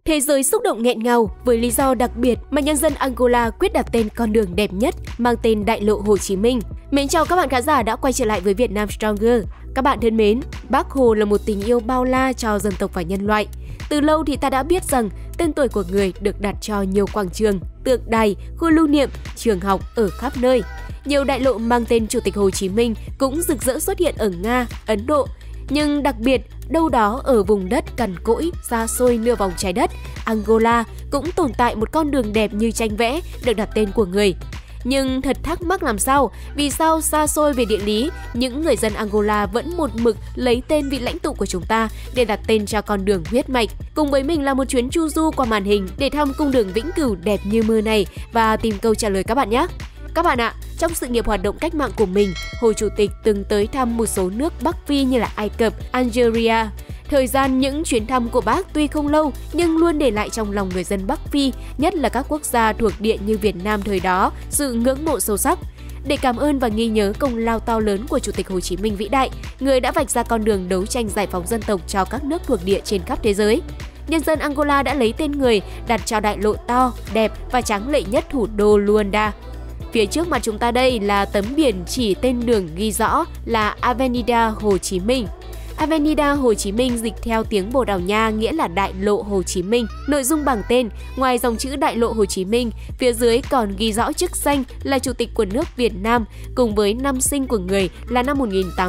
Thế giới xúc động nghẹn ngào với lý do đặc biệt mà nhân dân Angola quyết đặt tên con đường đẹp nhất mang tên Đại lộ Hồ Chí Minh. Mến chào các bạn khán giả đã quay trở lại với Việt Nam Stronger. Các bạn thân mến, Bác Hồ là một tình yêu bao la cho dân tộc và nhân loại. Từ lâu thì ta đã biết rằng tên tuổi của người được đặt cho nhiều quảng trường, tượng đài, khu lưu niệm, trường học ở khắp nơi. Nhiều đại lộ mang tên Chủ tịch Hồ Chí Minh cũng rực rỡ xuất hiện ở Nga, Ấn Độ. Nhưng đặc biệt, đâu đó ở vùng đất cằn cỗi, xa xôi nửa vòng trái đất, Angola cũng tồn tại một con đường đẹp như tranh vẽ được đặt tên của người. Nhưng thật thắc mắc làm sao, vì sao xa xôi về địa lý, những người dân Angola vẫn một mực lấy tên vị lãnh tụ của chúng ta để đặt tên cho con đường huyết mạch. Cùng với mình là một chuyến chu du qua màn hình để thăm cung đường vĩnh cửu đẹp như mơ này và tìm câu trả lời các bạn nhé. Các bạn ạ, trong sự nghiệp hoạt động cách mạng của mình, Hồ Chủ tịch từng tới thăm một số nước Bắc Phi như là Ai Cập, Algeria. Thời gian những chuyến thăm của bác tuy không lâu nhưng luôn để lại trong lòng người dân Bắc Phi, nhất là các quốc gia thuộc địa như Việt Nam thời đó, sự ngưỡng mộ sâu sắc. Để cảm ơn và ghi nhớ công lao to lớn của Chủ tịch Hồ Chí Minh vĩ đại, người đã vạch ra con đường đấu tranh giải phóng dân tộc cho các nước thuộc địa trên khắp thế giới. Nhân dân Angola đã lấy tên người đặt cho đại lộ to, đẹp và tráng lệ nhất thủ đô Luanda. Phía trước mặt chúng ta đây là tấm biển chỉ tên đường ghi rõ là Avenida Hồ Chí Minh. Avenida Hồ Chí Minh dịch theo tiếng Bồ Đào Nha nghĩa là Đại lộ Hồ Chí Minh. Nội dung bảng tên, ngoài dòng chữ Đại lộ Hồ Chí Minh, phía dưới còn ghi rõ chức danh là Chủ tịch của nước Việt Nam cùng với năm sinh của người là năm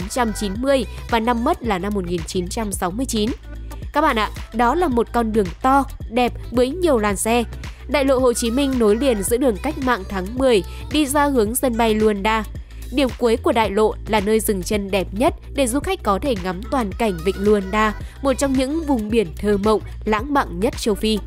1890 và năm mất là năm 1969. Các bạn ạ, đó là một con đường to, đẹp với nhiều làn xe. Đại lộ Hồ Chí Minh nối liền giữa đường Cách mạng tháng 10 đi ra hướng sân bay Luanda. Điểm cuối của đại lộ là nơi dừng chân đẹp nhất để du khách có thể ngắm toàn cảnh vịnh Luanda, một trong những vùng biển thơ mộng, lãng mạn nhất châu Phi.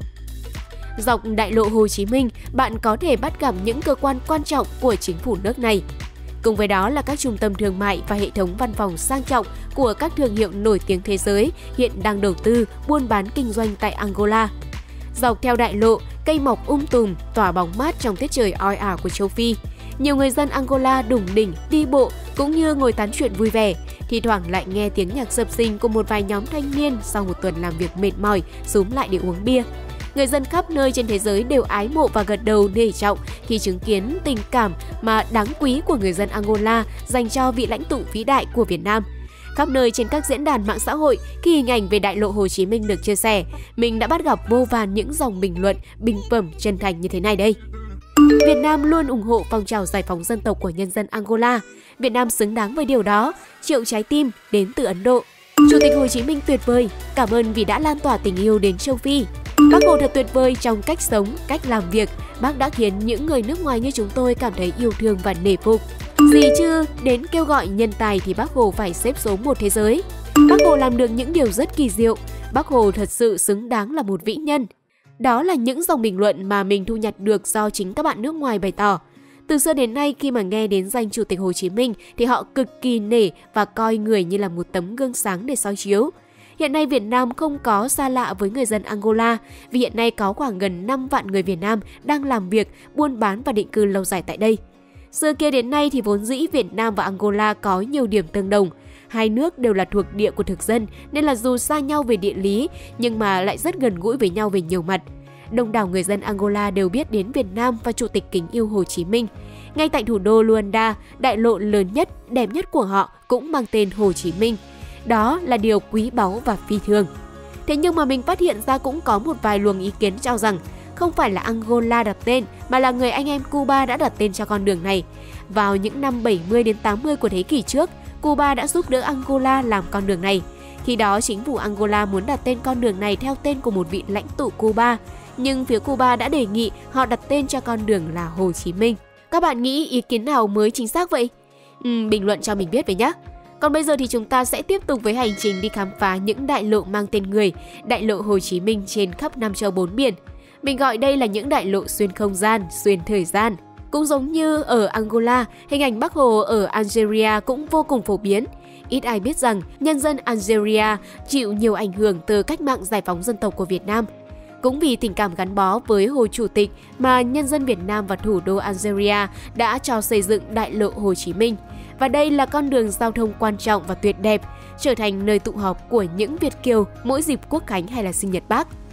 Dọc đại lộ Hồ Chí Minh, bạn có thể bắt gặp những cơ quan quan trọng của chính phủ nước này. Cùng với đó là các trung tâm thương mại và hệ thống văn phòng sang trọng của các thương hiệu nổi tiếng thế giới hiện đang đầu tư, buôn bán kinh doanh tại Angola. Dọc theo đại lộ, cây mọc tùm, tỏa bóng mát trong tiết trời oi ả của châu Phi. Nhiều người dân Angola đủng đỉnh, đi bộ cũng như ngồi tán chuyện vui vẻ, thi thoảng lại nghe tiếng nhạc sập sình của một vài nhóm thanh niên sau một tuần làm việc mệt mỏi, xúm lại để uống bia. Người dân khắp nơi trên thế giới đều ái mộ và gật đầu nể trọng khi chứng kiến tình cảm mà đáng quý của người dân Angola dành cho vị lãnh tụ vĩ đại của Việt Nam. Khắp nơi trên các diễn đàn mạng xã hội, khi hình ảnh về đại lộ Hồ Chí Minh được chia sẻ, mình đã bắt gặp vô vàn những dòng bình luận bình phẩm chân thành như thế này đây. Việt Nam luôn ủng hộ phong trào giải phóng dân tộc của nhân dân Angola. Việt Nam xứng đáng với điều đó. Triệu trái tim đến từ Ấn Độ. Chủ tịch Hồ Chí Minh tuyệt vời. Cảm ơn vì đã lan tỏa tình yêu đến châu Phi. Bác Hồ thật tuyệt vời trong cách sống, cách làm việc. Bác đã khiến những người nước ngoài như chúng tôi cảm thấy yêu thương và nể phục. Gì chứ, đến kêu gọi nhân tài thì Bác Hồ phải xếp số 1 thế giới. Bác Hồ làm được những điều rất kỳ diệu. Bác Hồ thật sự xứng đáng là một vĩ nhân. Đó là những dòng bình luận mà mình thu nhặt được do chính các bạn nước ngoài bày tỏ. Từ xưa đến nay khi mà nghe đến danh Chủ tịch Hồ Chí Minh thì họ cực kỳ nể và coi người như là một tấm gương sáng để soi chiếu. Hiện nay Việt Nam không có xa lạ với người dân Angola vì hiện nay có khoảng gần 5 vạn người Việt Nam đang làm việc, buôn bán và định cư lâu dài tại đây. Xưa kia đến nay thì vốn dĩ Việt Nam và Angola có nhiều điểm tương đồng. Hai nước đều là thuộc địa của thực dân nên là dù xa nhau về địa lý nhưng mà lại rất gần gũi với nhau về nhiều mặt. Đông đảo người dân Angola đều biết đến Việt Nam và Chủ tịch kính yêu Hồ Chí Minh. Ngay tại thủ đô Luanda, đại lộ lớn nhất, đẹp nhất của họ cũng mang tên Hồ Chí Minh. Đó là điều quý báu và phi thường. Thế nhưng mà mình phát hiện ra cũng có một vài luồng ý kiến cho rằng không phải là Angola đặt tên mà là người anh em Cuba đã đặt tên cho con đường này. Vào những năm 70 đến 80 của thế kỷ trước, Cuba đã giúp đỡ Angola làm con đường này. Khi đó, chính phủ Angola muốn đặt tên con đường này theo tên của một vị lãnh tụ Cuba, nhưng phía Cuba đã đề nghị họ đặt tên cho con đường là Hồ Chí Minh. Các bạn nghĩ ý kiến nào mới chính xác vậy? Bình luận cho mình biết với nhé! Còn bây giờ thì chúng ta sẽ tiếp tục với hành trình đi khám phá những đại lộ mang tên người, đại lộ Hồ Chí Minh trên khắp năm châu bốn biển. Mình gọi đây là những đại lộ xuyên không gian, xuyên thời gian. Cũng giống như ở Angola, hình ảnh Bác Hồ ở Algeria cũng vô cùng phổ biến. Ít ai biết rằng nhân dân Algeria chịu nhiều ảnh hưởng từ cách mạng giải phóng dân tộc của Việt Nam. Cũng vì tình cảm gắn bó với Hồ Chủ tịch mà nhân dân Việt Nam và thủ đô Algeria đã cho xây dựng đại lộ Hồ Chí Minh. Và đây là con đường giao thông quan trọng và tuyệt đẹp, trở thành nơi tụ họp của những Việt kiều mỗi dịp Quốc khánh hay là sinh nhật Bác.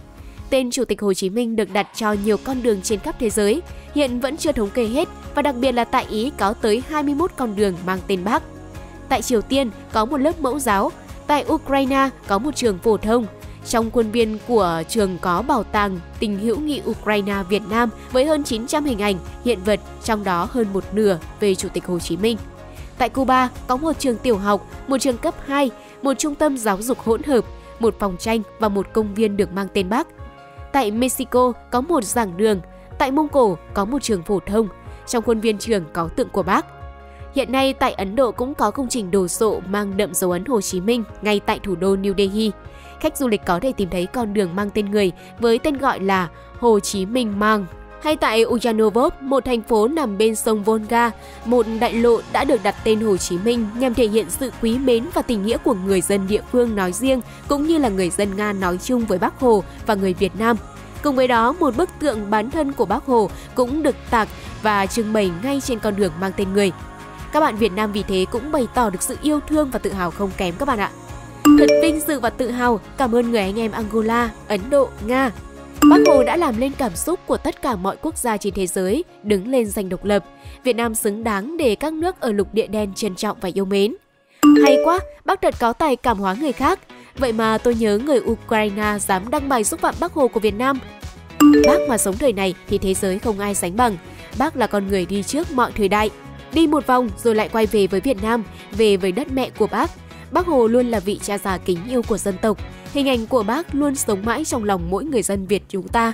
tên Chủ tịch Hồ Chí Minh được đặt cho nhiều con đường trên khắp thế giới, hiện vẫn chưa thống kê hết và đặc biệt là tại Ý có tới 21 con đường mang tên Bác. Tại Triều Tiên có một lớp mẫu giáo, tại Ukraine có một trường phổ thông. Trong khuôn viên của trường có bảo tàng tình hữu nghị Ukraine-Việt Nam với hơn 900 hình ảnh, hiện vật, trong đó hơn một nửa về Chủ tịch Hồ Chí Minh. Tại Cuba có một trường tiểu học, một trường cấp 2, một trung tâm giáo dục hỗn hợp, một phòng tranh và một công viên được mang tên Bác. Tại Mexico có một giảng đường, tại Mông Cổ có một trường phổ thông, trong khuôn viên trường có tượng của Bác. Hiện nay tại Ấn Độ cũng có công trình đồ sộ mang đậm dấu ấn Hồ Chí Minh ngay tại thủ đô New Delhi. Khách du lịch có thể tìm thấy con đường mang tên người với tên gọi là Hồ Chí Minh Mang. Hay tại Ulyanovsk, một thành phố nằm bên sông Volga, một đại lộ đã được đặt tên Hồ Chí Minh nhằm thể hiện sự quý mến và tình nghĩa của người dân địa phương nói riêng cũng như là người dân Nga nói chung với Bác Hồ và người Việt Nam. Cùng với đó, một bức tượng bán thân của Bác Hồ cũng được tạc và trưng bày ngay trên con đường mang tên người. Các bạn Việt Nam vì thế cũng bày tỏ được sự yêu thương và tự hào không kém các bạn ạ. Thật vinh dự và tự hào, cảm ơn người anh em Angola, Ấn Độ, Nga. Bác Hồ đã làm lên cảm xúc của tất cả mọi quốc gia trên thế giới, đứng lên giành độc lập. Việt Nam xứng đáng để các nước ở lục địa đen trân trọng và yêu mến. Hay quá, bác thật có tài cảm hóa người khác. Vậy mà tôi nhớ người Ukraine dám đăng bài xúc phạm Bác Hồ của Việt Nam. Bác mà sống thời này thì thế giới không ai sánh bằng. Bác là con người đi trước mọi thời đại. Đi một vòng rồi lại quay về với Việt Nam, về với đất mẹ của bác. Bác Hồ luôn là vị cha già kính yêu của dân tộc. Hình ảnh của bác luôn sống mãi trong lòng mỗi người dân Việt chúng ta.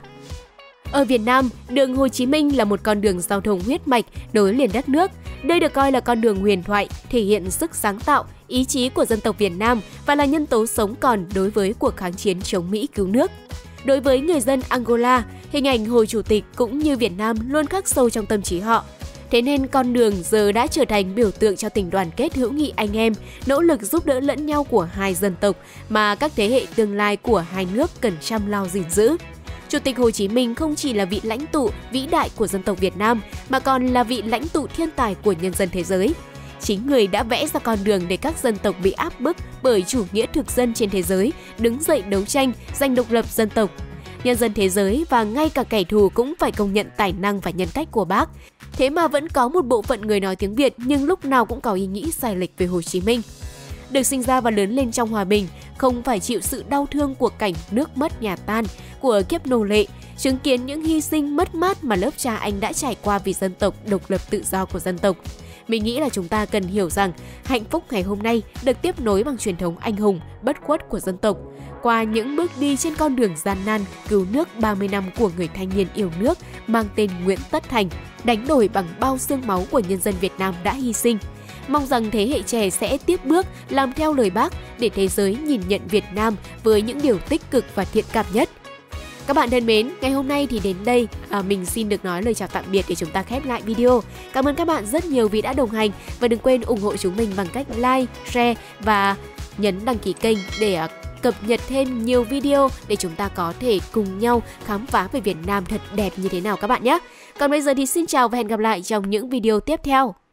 Ở Việt Nam, đường Hồ Chí Minh là một con đường giao thông huyết mạch nối liền đất nước. Đây được coi là con đường huyền thoại, thể hiện sức sáng tạo, ý chí của dân tộc Việt Nam và là nhân tố sống còn đối với cuộc kháng chiến chống Mỹ cứu nước. Đối với người dân Angola, hình ảnh Hồ Chủ tịch cũng như Việt Nam luôn khắc sâu trong tâm trí họ. Thế nên con đường giờ đã trở thành biểu tượng cho tình đoàn kết hữu nghị anh em, nỗ lực giúp đỡ lẫn nhau của hai dân tộc mà các thế hệ tương lai của hai nước cần chăm lo gìn giữ. Chủ tịch Hồ Chí Minh không chỉ là vị lãnh tụ vĩ đại của dân tộc Việt Nam mà còn là vị lãnh tụ thiên tài của nhân dân thế giới. Chính người đã vẽ ra con đường để các dân tộc bị áp bức bởi chủ nghĩa thực dân trên thế giới đứng dậy đấu tranh, giành độc lập dân tộc. Nhân dân thế giới và ngay cả kẻ thù cũng phải công nhận tài năng và nhân cách của bác. Thế mà vẫn có một bộ phận người nói tiếng Việt nhưng lúc nào cũng có ý nghĩ sai lệch về Hồ Chí Minh. Được sinh ra và lớn lên trong hòa bình, không phải chịu sự đau thương của cảnh nước mất nhà tan, của kiếp nô lệ, chứng kiến những hy sinh mất mát mà lớp cha anh đã trải qua vì dân tộc, độc lập tự do của dân tộc. Mình nghĩ là chúng ta cần hiểu rằng hạnh phúc ngày hôm nay được tiếp nối bằng truyền thống anh hùng, bất khuất của dân tộc. Qua những bước đi trên con đường gian nan cứu nước 30 năm của người thanh niên yêu nước mang tên Nguyễn Tất Thành, đánh đổi bằng bao xương máu của nhân dân Việt Nam đã hy sinh. Mong rằng thế hệ trẻ sẽ tiếp bước làm theo lời bác để thế giới nhìn nhận Việt Nam với những điều tích cực và thiện cảm nhất. Các bạn thân mến, ngày hôm nay thì đến đây mình xin được nói lời chào tạm biệt để chúng ta khép lại video. Cảm ơn các bạn rất nhiều vì đã đồng hành và đừng quên ủng hộ chúng mình bằng cách like, share và nhấn đăng ký kênh để cập nhật thêm nhiều video để chúng ta có thể cùng nhau khám phá về Việt Nam thật đẹp như thế nào các bạn nhé. Còn bây giờ thì xin chào và hẹn gặp lại trong những video tiếp theo.